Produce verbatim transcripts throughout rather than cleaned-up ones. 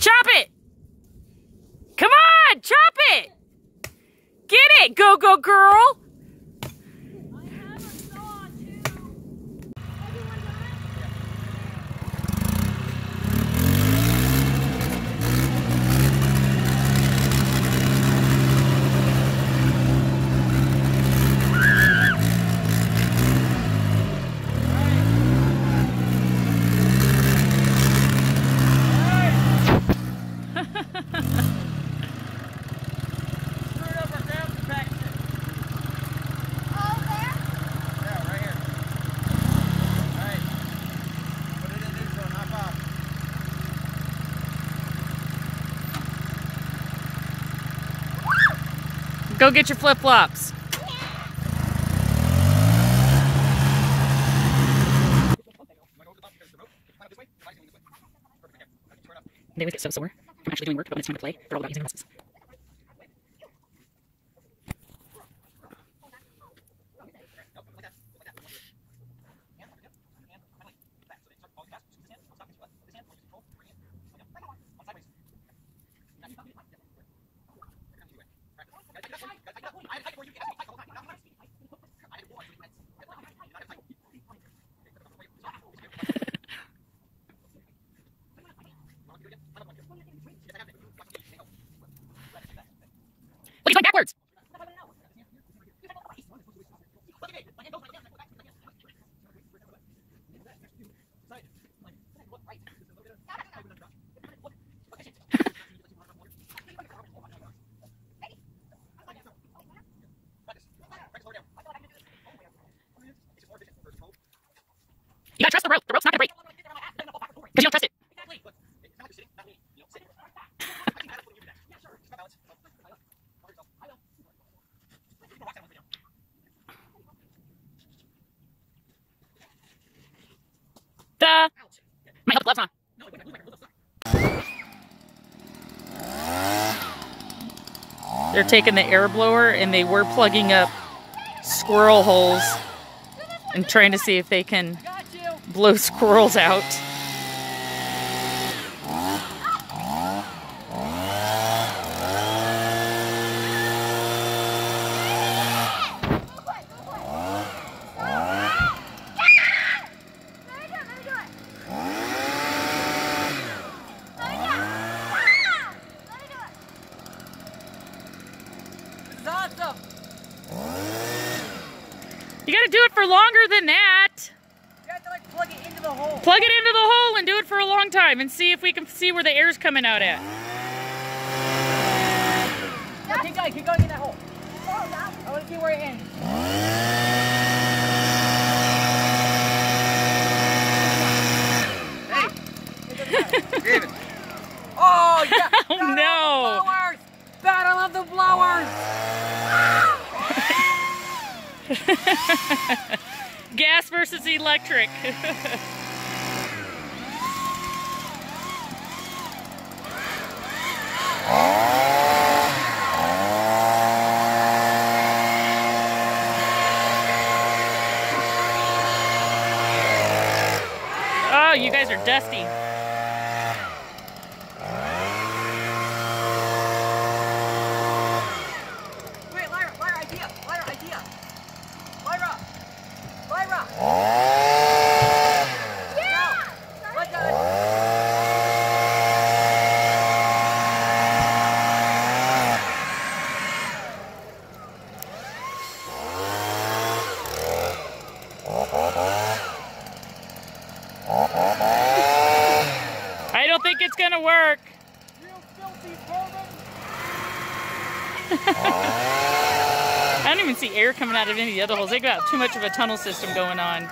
Chop it! Come on, chop it! Get it, Go-Go girl! Go get your flip-flops. They always get so sore from actually doing work, but when it's time to play, they're all about using muscles. Look, he's going backwards! You gotta trust the rope. The rope's not gonna break. Because you don't trust it. Duh! Might help the gloves on. They're taking the air blower and they were plugging up squirrel holes and trying to see if they can blow squirrels out. You gotta do it for longer than that. You have to like plug it into the hole. Plug it into the hole and do it for a long time and see if we can see where the air's coming out at. Yeah, keep going, keep going in that hole. I want to see where it ends. Hey, David. Oh yeah! Oh no! Blowers! Battle of the blowers! Gas versus electric. Oh, you guys are dusty. Wait, Lyra, Lyra, idea, Lyra, idea. Lyra, Lyra. Yeah. Let go. I don't think it's gonna work. You filthy vermin. I don't even see air coming out of any of the other holes. They got too much of a tunnel system going on.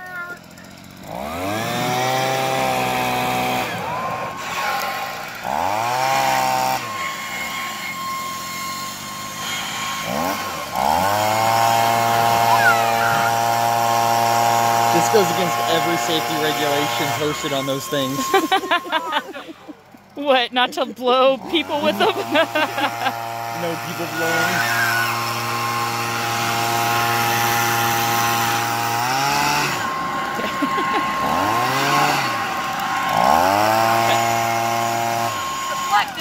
This goes against every safety regulation posted on those things. What, not to blow people with them? No people blowing. Deflect,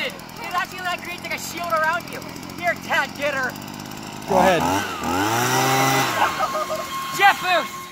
around you. Here, Tad, get her. Go ahead. Jet boost!